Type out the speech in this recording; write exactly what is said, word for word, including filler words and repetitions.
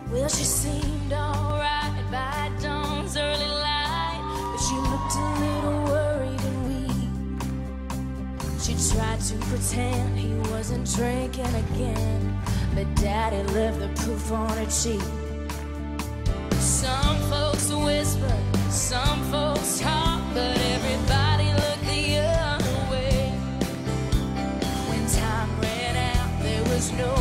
Well, she seemed alright by dawn's early light, but she looked a little worried and weak. She tried to pretend he wasn't drinking again, but Daddy left the proof on her cheek. Some folks whisper, some folks talk, but everybody looked the other way. When time ran out, there was no